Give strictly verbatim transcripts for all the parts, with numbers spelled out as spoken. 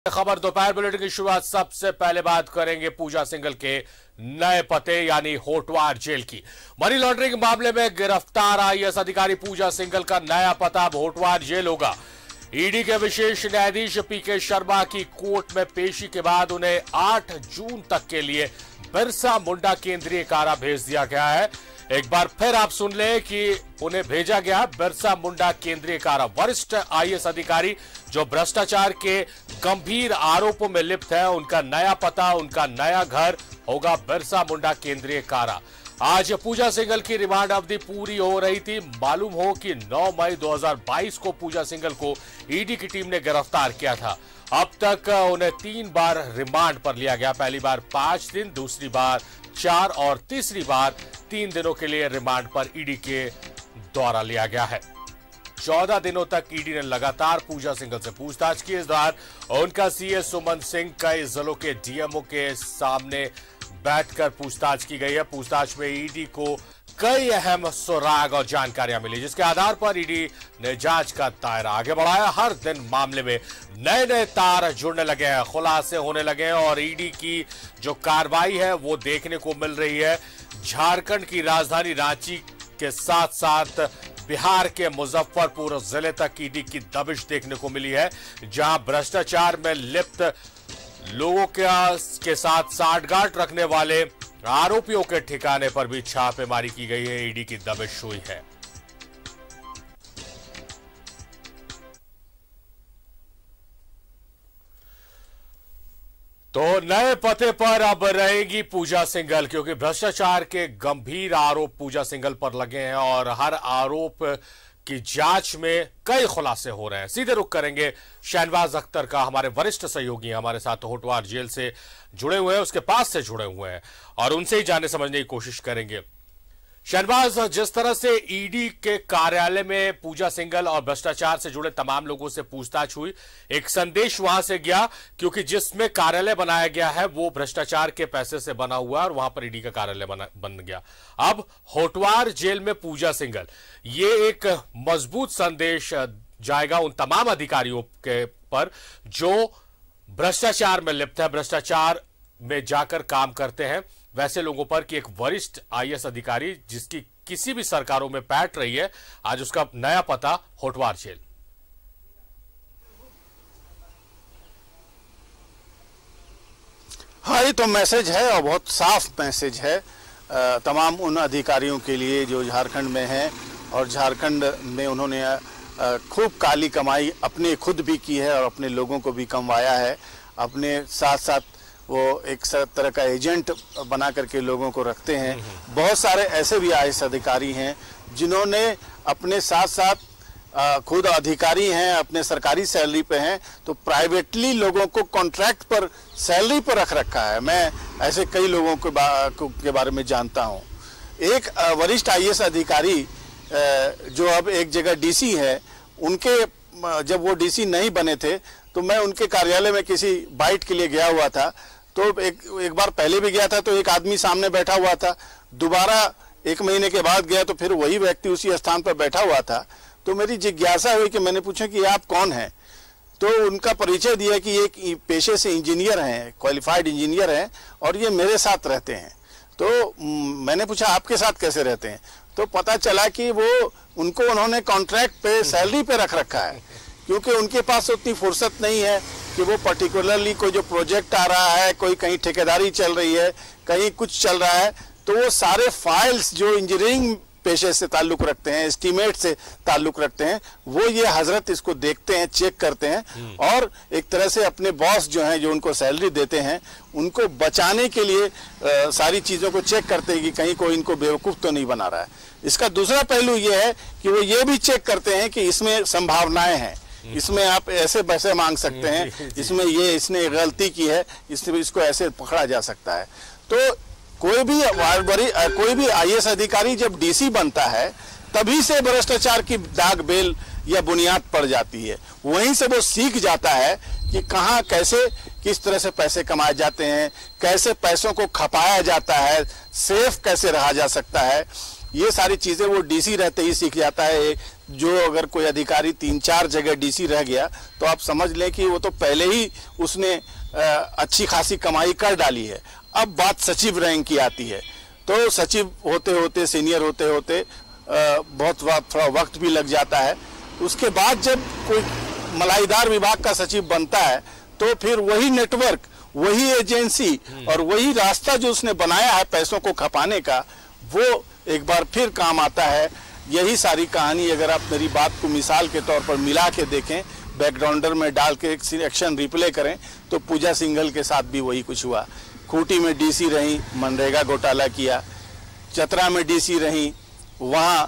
खबर दोपहर बुलेटिन की शुरुआत सबसे पहले बात करेंगे पूजा सिंघल के नए पते यानी होटवार जेल की। मनी लॉन्ड्रिंग मामले में गिरफ्तार आईएएस अधिकारी पूजा सिंघल का नया पता अब होटवार जेल होगा। ईडी के विशेष न्यायाधीश पीके शर्मा की कोर्ट में पेशी के बाद उन्हें आठ जून तक के लिए बिरसा मुंडा केंद्रीय कारा भेज दिया गया है। एक बार फिर आप सुन लें कि उन्हें भेजा गया बिरसा मुंडा केंद्रीय कारा। वरिष्ठ आईएएस अधिकारी जो भ्रष्टाचार के गंभीर आरोपों में लिप्त है, उनका नया पता, उनका नया घर होगा बिरसा मुंडा केंद्रीय कारा। आज पूजा सिंघल की रिमांड अवधि पूरी हो रही थी। मालूम हो कि नौ मई दो हज़ार बाईस को पूजा सिंघल को ईडी की टीम ने गिरफ्तार किया था। अब तक उन्हें तीन बार रिमांड पर लिया गया। पहली बार पांच दिन, दूसरी बार चार और तीसरी बार तीन दिनों के लिए रिमांड पर ईडी के द्वारा लिया गया है। चौदह दिनों तक ईडी ने लगातार पूजा सिंघल से पूछताछ की। इस दौरान उनका सीए सुमन सिंह कई जिलों के डीएमओ के सामने बैठकर पूछताछ की गई है। पूछताछ में ईडी को कई अहम सुराग और जानकारियां मिली, जिसके आधार पर ईडी ने जांच का दायरा आगे बढ़ाया। हर दिन मामले में नए नए तार जुड़ने लगे हैं, खुलासे होने लगे हैं और ईडी की जो कार्रवाई है वो देखने को मिल रही है। झारखंड की राजधानी रांची के साथ साथ बिहार के मुजफ्फरपुर जिले तक ईडी की दबिश देखने को मिली है, जहां भ्रष्टाचार में लिप्त लोगों के साथ साठगांठ रखने वाले आरोपियों के ठिकाने पर भी छापेमारी की गई है। ईडी की दबिश हुई है। तो नए पते पर अब रहेगी पूजा सिंघल, क्योंकि भ्रष्टाचार के गंभीर आरोप पूजा सिंघल पर लगे हैं और हर आरोप की जांच में कई खुलासे हो रहे हैं। सीधे रुख करेंगे शहनवाज अख्तर का। हमारे वरिष्ठ सहयोगी हमारे साथ होटवार जेल से जुड़े हुए हैं, उसके पास से जुड़े हुए हैं और उनसे ही जानने समझने की कोशिश करेंगे। शहनवाज, जिस तरह से ईडी के कार्यालय में पूजा सिंघल और भ्रष्टाचार से जुड़े तमाम लोगों से पूछताछ हुई, एक संदेश वहां से गया, क्योंकि जिसमें कार्यालय बनाया गया है वो भ्रष्टाचार के पैसे से बना हुआ है और वहां पर ईडी का कार्यालय बना बन गया। अब होटवार जेल में पूजा सिंघल, ये एक मजबूत संदेश जाएगा उन तमाम अधिकारियों के पर जो भ्रष्टाचार में लिप्त है, भ्रष्टाचार में जाकर काम करते हैं, वैसे लोगों पर कि एक वरिष्ठ आईएएस अधिकारी जिसकी किसी भी सरकारों में पैठ रही है, आज उसका नया पता होटवार जेल। हाँ, ये तो मैसेज है और बहुत साफ मैसेज है तमाम उन अधिकारियों के लिए जो झारखंड में हैं और झारखंड में उन्होंने खूब काली कमाई अपने खुद भी की है और अपने लोगों को भी कमवाया है। अपने साथ साथ वो एक तरह का एजेंट बना करके लोगों को रखते हैं। बहुत सारे ऐसे भी आईएएस अधिकारी हैं जिन्होंने अपने साथ साथ खुद अधिकारी हैं, अपने सरकारी सैलरी पे हैं, तो प्राइवेटली लोगों को कॉन्ट्रैक्ट पर सैलरी पर रख रखा है। मैं ऐसे कई लोगों के, बा, के बारे में जानता हूं। एक वरिष्ठ आईएएस अधिकारी जो अब एक जगह डीसी है, उनके जब वो डीसी नहीं बने थे तो मैं उनके कार्यालय में किसी बाइट के लिए गया हुआ था। तो एक एक बार पहले भी गया था तो एक आदमी सामने बैठा हुआ था, दोबारा एक महीने के बाद गया तो फिर वही व्यक्ति उसी स्थान पर बैठा हुआ था। तो मेरी जिज्ञासा हुई कि मैंने पूछा कि आप कौन हैं, तो उनका परिचय दिया कि ये पेशे से इंजीनियर हैं, क्वालिफाइड इंजीनियर हैं और ये मेरे साथ रहते हैं। तो मैंने पूछा आपके साथ कैसे रहते हैं, तो पता चला कि वो उनको उन्होंने कॉन्ट्रैक्ट पे सैलरी पे रख रखा है, क्योंकि उनके पास उतनी फुर्सत नहीं है कि वो पर्टिकुलरली कोई जो प्रोजेक्ट आ रहा है, कोई कहीं ठेकेदारी चल रही है, कहीं कुछ चल रहा है, तो वो सारे फाइल्स जो इंजीनियरिंग पेशे से ताल्लुक रखते हैं, एस्टीमेट से ताल्लुक रखते हैं, वो ये हजरत इसको देखते हैं, चेक करते हैं और एक तरह से अपने बॉस जो हैं, जो उनको सैलरी देते हैं, उनको बचाने के लिए आ, सारी चीज़ों को चेक करते हैं कि कहीं कोई इनको बेवकूफ़ तो नहीं बना रहा है। इसका दूसरा पहलू ये है कि वो ये भी चेक करते हैं कि इसमें संभावनाएं हैं, इसमें आप ऐसे पैसे मांग सकते हैं, इसमें ये इसने गलती की है, इसमें इसको ऐसे पकड़ा जा सकता है। तो कोई भी बड़ी कोई भी आईएएस अधिकारी जब डीसी बनता है तभी से भ्रष्टाचार की दाग बेल या बुनियाद पड़ जाती है। वहीं से वो सीख जाता है कि कहाँ कैसे किस तरह से पैसे कमाए जाते हैं, कैसे पैसों को खपाया जाता है, सेफ कैसे रहा जा सकता है। ये सारी चीजें वो डीसी रहते ही सीख जाता है। जो अगर कोई अधिकारी तीन चार जगह डीसी रह गया तो आप समझ लें कि वो तो पहले ही उसने अच्छी खासी कमाई कर डाली है। अब बात सचिव रैंक की आती है, तो सचिव होते होते, सीनियर होते होते बहुत थोड़ा वक्त भी लग जाता है। उसके बाद जब कोई मलाईदार विभाग का सचिव बनता है तो फिर वही नेटवर्क, वही एजेंसी और वही रास्ता जो उसने बनाया है पैसों को खपाने का, वो एक बार फिर काम आता है। यही सारी कहानी अगर आप मेरी बात को मिसाल के तौर पर मिला के देखें, बैकग्राउंडर में डाल के एक एक्शन रिप्ले करें, तो पूजा सिंघल के साथ भी वही कुछ हुआ। खूंटी में डीसी रही, मनरेगा घोटाला किया। चतरा में डीसी रही, वहाँ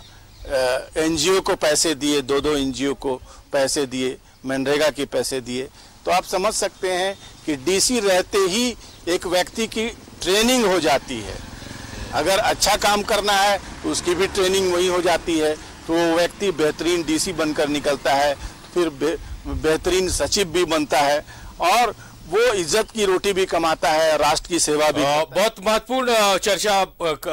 एनजीओ को पैसे दिए, दो दो एनजीओ को पैसे दिए, मनरेगा के पैसे दिए। तो आप समझ सकते हैं कि डीसी रहते ही एक व्यक्ति की ट्रेनिंग हो जाती है। अगर अच्छा काम करना है तो उसकी भी ट्रेनिंग वही हो जाती है, तो वो व्यक्ति बेहतरीन डीसी बनकर निकलता है, फिर बे, बेहतरीन सचिव भी बनता है और वो इज्जत की रोटी भी कमाता है, राष्ट्र की सेवा भी। बहुत महत्वपूर्ण चर्चा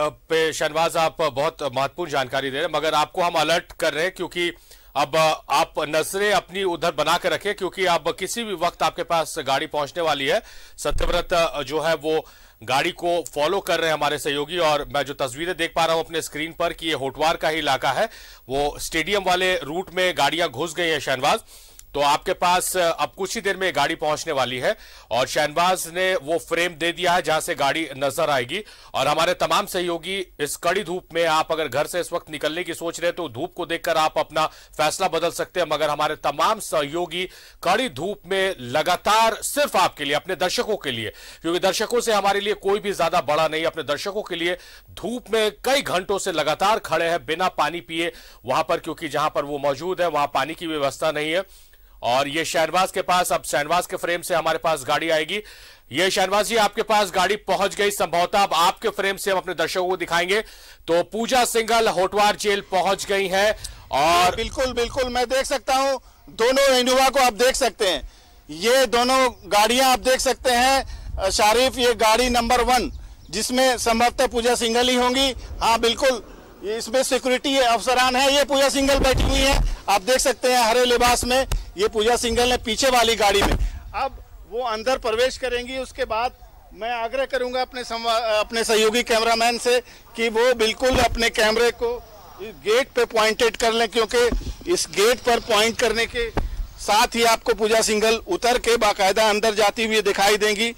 पे शहनवाज आप बहुत महत्वपूर्ण जानकारी दे रहे हैं, मगर आपको हम अलर्ट कर रहे हैं क्योंकि अब आप नजरें अपनी उधर बना के रखें, क्योंकि अब किसी भी वक्त आपके पास गाड़ी पहुंचने वाली है। सत्यव्रत जो है वो गाड़ी को फॉलो कर रहे हैं हमारे सहयोगी, और मैं जो तस्वीरें देख पा रहा हूं अपने स्क्रीन पर कि ये होटवार का ही इलाका है, वो स्टेडियम वाले रूट में गाड़ियां घुस गई हैं शहनवाज। तो आपके पास अब कुछ ही देर में गाड़ी पहुंचने वाली है और शहनवाज ने वो फ्रेम दे दिया है जहां से गाड़ी नजर आएगी। और हमारे तमाम सहयोगी इस कड़ी धूप में, आप अगर घर से इस वक्त निकलने की सोच रहे हैं तो धूप को देखकर आप अपना फैसला बदल सकते हैं, मगर हमारे तमाम सहयोगी कड़ी धूप में लगातार सिर्फ आपके लिए, अपने दर्शकों के लिए, क्योंकि दर्शकों से हमारे लिए कोई भी ज्यादा बड़ा नहीं, अपने दर्शकों के लिए धूप में कई घंटों से लगातार खड़े हैं बिना पानी पिए वहां पर, क्योंकि जहां पर वो मौजूद है वहां पानी की व्यवस्था नहीं है। और ये शहनवाज के पास, अब शहनवाज के फ्रेम से हमारे पास गाड़ी आएगी। ये शहनवाज जी आपके पास गाड़ी पहुंच गई, संभवतः अब आपके फ्रेम से हम अपने दर्शकों को दिखाएंगे। तो पूजा सिंघल होटवार जेल पहुंच गई है और बिल्कुल बिल्कुल मैं देख सकता हूं, दोनों इनोवा को आप देख सकते हैं, ये दोनों गाड़ियां आप देख सकते हैं। शारिफ, ये गाड़ी नंबर वन जिसमें संभवतः पूजा सिंघल ही होंगी। हाँ बिल्कुल, ये इसमें सिक्योरिटी अफसरान है, ये पूजा सिंघल बैठी हुई है, आप देख सकते हैं हरे लिबास में। ये पूजा सिंघल ने पीछे वाली गाड़ी में, अब वो अंदर प्रवेश करेंगी। उसके बाद मैं आग्रह करूंगा अपने अपने सहयोगी कैमरामैन से कि वो बिल्कुल अपने कैमरे को गेट पे पॉइंटेड कर लें, क्योंकि इस गेट पर पॉइंट करने के साथ ही आपको पूजा सिंघल उतर के बाकायदा अंदर जाती हुई दिखाई देंगी।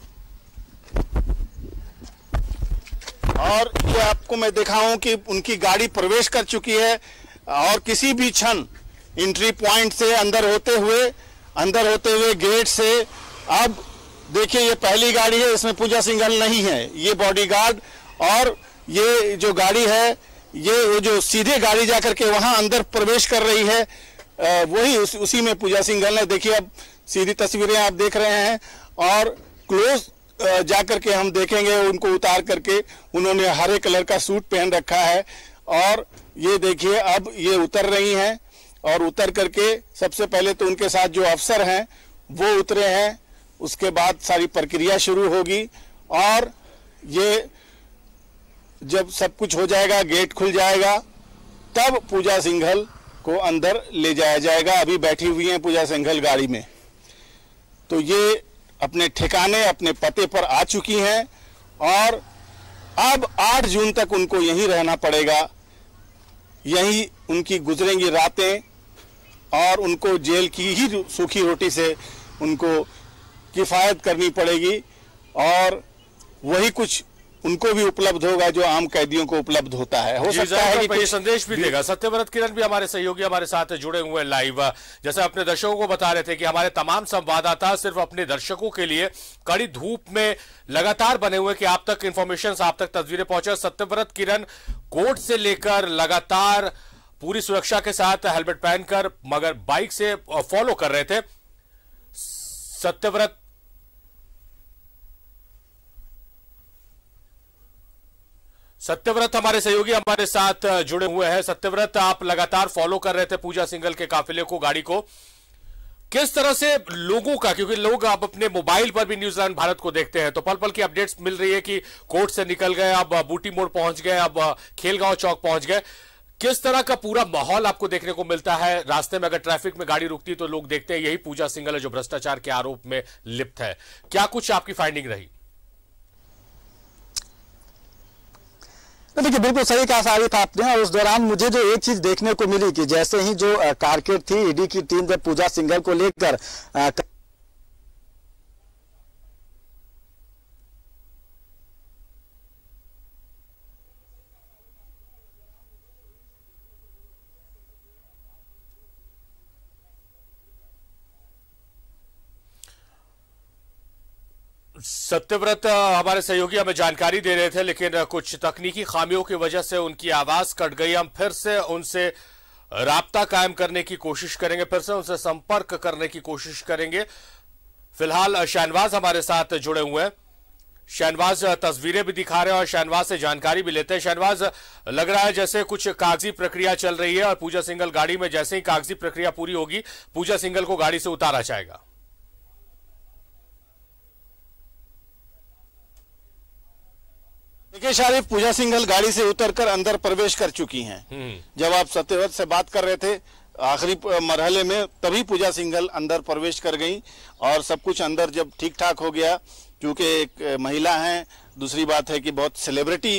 और ये आपको मैं दिखाऊं कि उनकी गाड़ी प्रवेश कर चुकी है और किसी भी क्षण एंट्री पॉइंट से अंदर होते हुए अंदर होते हुए गेट से, अब देखिए ये पहली गाड़ी है, इसमें पूजा सिंघल नहीं है, ये बॉडीगार्ड, और ये जो गाड़ी है ये जो सीधे गाड़ी जाकर के वहां अंदर प्रवेश कर रही है, वही उस, उसी में पूजा सिंघल ने, देखिए अब सीधी तस्वीरें आप देख रहे हैं। और क्लोज जाकर के हम देखेंगे उनको उतार करके, उन्होंने हरे कलर का सूट पहन रखा है और ये देखिए अब ये उतर रही हैं। और उतर करके सबसे पहले तो उनके साथ जो अफसर हैं वो उतरे हैं, उसके बाद सारी प्रक्रिया शुरू होगी और ये जब सब कुछ हो जाएगा, गेट खुल जाएगा, तब पूजा सिंघल को अंदर ले जाया जाएगा। अभी बैठी हुई हैं पूजा सिंघल गाड़ी में, तो ये अपने ठिकाने, अपने पते पर आ चुकी हैं और अब आठ जून तक उनको यहीं रहना पड़ेगा, यहीं उनकी गुजरेंगी रातें और उनको जेल की ही सूखी रोटी से उनको किफ़ायत करनी पड़ेगी और वही कुछ उनको भी उपलब्ध होगा जो आम कैदियों को उपलब्ध होता है। हो सकता है कि ये संदेश भी देगा। सत्यव्रत किरण भी हमारे सहयोगी हमारे साथ जुड़े हुए लाइव, जैसे अपने दर्शकों को बता रहे थे कि हमारे तमाम संवाददाता सिर्फ अपने दर्शकों के लिए कड़ी धूप में लगातार बने हुए कि आप तक इंफॉर्मेशन, आप तक तस्वीरें पहुंचे। सत्यव्रत किरण कोर्ट से लेकर लगातार पूरी सुरक्षा के साथ हेलमेट पहनकर मगर बाइक से फॉलो कर रहे थे। सत्यव्रत सत्यव्रत हमारे सहयोगी हमारे साथ जुड़े हुए हैं। सत्यव्रत, आप लगातार फॉलो कर रहे थे पूजा सिंघल के काफिले को, गाड़ी को, किस तरह से लोगों का, क्योंकि लोग आप अपने मोबाइल पर भी न्यूजीलैंड भारत को देखते हैं तो पल पल की अपडेट्स मिल रही है कि कोर्ट से निकल गए, अब बूटी मोड़ पहुंच गए, अब खेलगांव चौक पहुंच गए, किस तरह का पूरा माहौल आपको देखने को मिलता है? रास्ते में अगर ट्रैफिक में गाड़ी रुकती तो लोग देखते हैं यही पूजा सिंघल है जो भ्रष्टाचार के आरोप में लिप्त है। क्या कुछ आपकी फाइंडिंग रही? देखिए, बिल्कुल सही कहा सारिफ आपने। और उस दौरान मुझे जो एक चीज देखने को मिली कि जैसे ही जो कारकेड थी, ईडी की टीम जब पूजा सिंघल को लेकर सत्यव्रत हमारे सहयोगी हमें जानकारी दे रहे थे, लेकिन कुछ तकनीकी खामियों की वजह से उनकी आवाज कट गई। हम फिर से उनसे राब्ता कायम करने की कोशिश करेंगे, फिर से उनसे संपर्क करने की कोशिश करेंगे। फिलहाल शहनवाज हमारे साथ जुड़े हुए हैं। शहनवाज तस्वीरें भी दिखा रहे हैं और शहनवाज से जानकारी भी लेते हैं। शहनवाज, लग रहा है जैसे कुछ कागजी प्रक्रिया चल रही है और पूजा सिंघल गाड़ी में जैसे ही कागजी प्रक्रिया पूरी होगी पूजा सिंघल को गाड़ी से उतारा जाएगा। देखिए शारिफ, पूजा सिंघल गाड़ी से उतरकर अंदर प्रवेश कर चुकी हैं। जब आप सत्यव्रत से बात कर रहे थे आखिरी मरहले में, तभी पूजा सिंघल अंदर प्रवेश कर गई और सब कुछ अंदर जब ठीक ठाक हो गया, क्योंकि एक महिला हैं, दूसरी बात है कि बहुत सेलिब्रिटी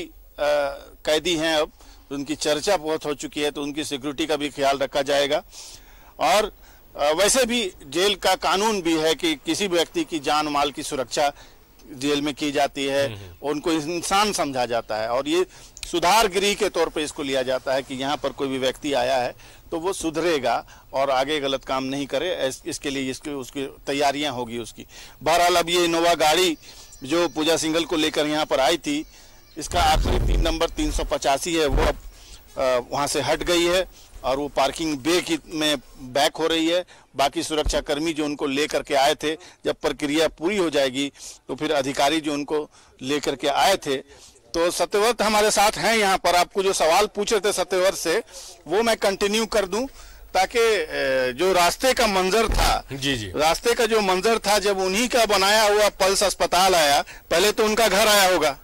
कैदी हैं, अब उनकी चर्चा बहुत हो चुकी है, तो उनकी सिक्योरिटी का भी ख्याल रखा जाएगा। और वैसे भी जेल का कानून भी है कि किसी व्यक्ति की जान माल की सुरक्षा जेल में की जाती है, उनको इंसान समझा जाता है और ये सुधारगिरी के तौर पे इसको लिया जाता है कि यहाँ पर कोई भी व्यक्ति आया है तो वो सुधरेगा और आगे गलत काम नहीं करे, इसके लिए इसके उसकी तैयारियां होगी उसकी। बहरहाल अब ये इनोवा गाड़ी जो पूजा सिंघल को लेकर यहाँ पर आई थी, इसका आखिरी तीन नंबर तीन सौ पचासी है, वो अब वहाँ से हट गई है और वो पार्किंग बे की में बैक हो रही है। बाकी सुरक्षा कर्मी जो उनको लेकर के आए थे, जब प्रक्रिया पूरी हो जाएगी तो फिर अधिकारी जो उनको लेकर के आए थे, तो सत्यव्रत हमारे साथ हैं यहाँ पर। आपको जो सवाल पूछ रहे थे सत्यव्रत से, वो मैं कंटिन्यू कर दूं ताकि जो रास्ते का मंजर था, जी जी रास्ते का जो मंजर था जब उन्हीं का बनाया हुआ पल्स अस्पताल आया, पहले तो उनका घर आया होगा,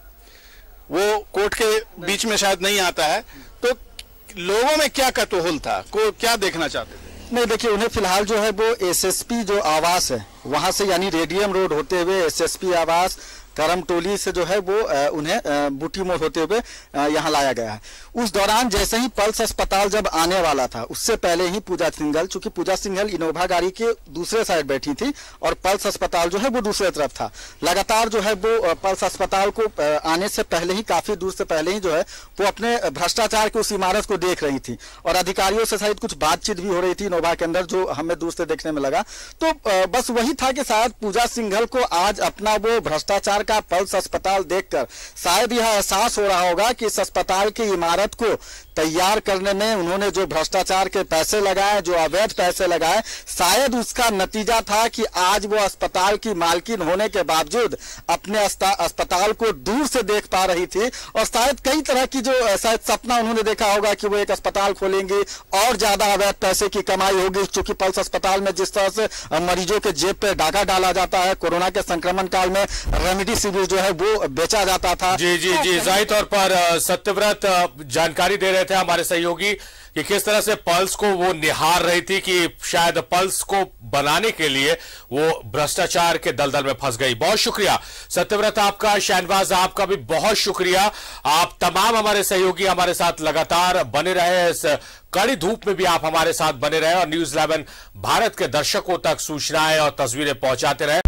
वो कोर्ट के बीच में शायद नहीं आता है, तो लोगों में क्या कतूहल था, को क्या देखना चाहते थे? नहीं, देखिए, उन्हें फिलहाल जो है वो एसएसपी जो आवास है वहां से, यानी रेडियम रोड होते हुए एसएसपी आवास करमटोली से जो है वो उन्हें बूटी मोड़ होते हुए यहाँ लाया गया है। उस दौरान जैसे ही पल्स अस्पताल जब आने वाला था, उससे पहले ही पूजा सिंघल, चूंकि पूजा सिंघल इनोवा गाड़ी के दूसरे साइड बैठी थी और पल्स अस्पताल जो है वो दूसरे तरफ था, लगातार जो है वो पल्स अस्पताल को आने से पहले ही, काफी दूर से पहले ही जो है वो अपने भ्रष्टाचार की उस इमारत को देख रही थी और अधिकारियों से शायद कुछ बातचीत भी हो रही थी इनोवा के अंदर, जो हमें दूर से देखने में लगा। तो बस वही था कि शायद पूजा सिंघल को आज अपना वो भ्रष्टाचार का पल्स अस्पताल देखकर शायद यह एहसास हो रहा होगा कि इस अस्पताल की इमारत को तैयार करने में उन्होंने जो भ्रष्टाचार के पैसे लगाए, जो अवैध पैसे लगाए, शायद उसका नतीजा था कि आज वो अस्पताल की मालकिन होने के बावजूद अपने अस्पताल को दूर से देख पा रही थी और शायद कई तरह की जो शायद सपना उन्होंने देखा होगा कि वो एक अस्पताल खोलेंगे और ज्यादा अवैध पैसे की कमाई होगी, क्योंकि पल्स अस्पताल में जिस तरह से मरीजों के जेब पे डाका डाला जाता है, कोरोना के संक्रमण काल में रेमडी जो है वो बेचा जाता था। जी जी जी जाहिर तौर पर सत्यव्रत जानकारी दे रहे थे हमारे सहयोगी कि किस तरह से पल्स को वो निहार रही थी कि शायद पल्स को बनाने के लिए वो भ्रष्टाचार के दलदल में फंस गई। बहुत शुक्रिया सत्यव्रत आपका, शहनवाज आपका भी बहुत शुक्रिया। आप तमाम हमारे सहयोगी हमारे साथ लगातार बने रहे, इस कड़ी धूप में भी आप हमारे साथ बने रहे और न्यूज़ इलेवन भारत के दर्शकों तक सूचनाएं और तस्वीरें पहुंचाते रहे।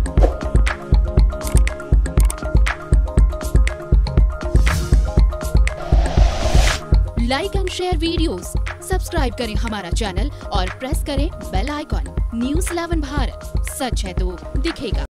Like and share videos, subscribe करें हमारा चैनल और प्रेस करें bell icon. News eleven Bharat, सच है तो दिखेगा।